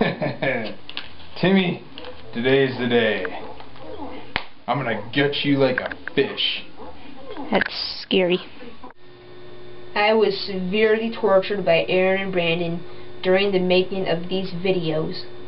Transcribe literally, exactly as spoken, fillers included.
Timmy, today's the day. I'm gonna gut you like a fish. That's scary. I was severely tortured by Aaron and Brandon during the making of these videos.